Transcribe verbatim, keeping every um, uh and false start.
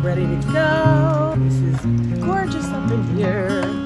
ready to go. This is gorgeous up in here.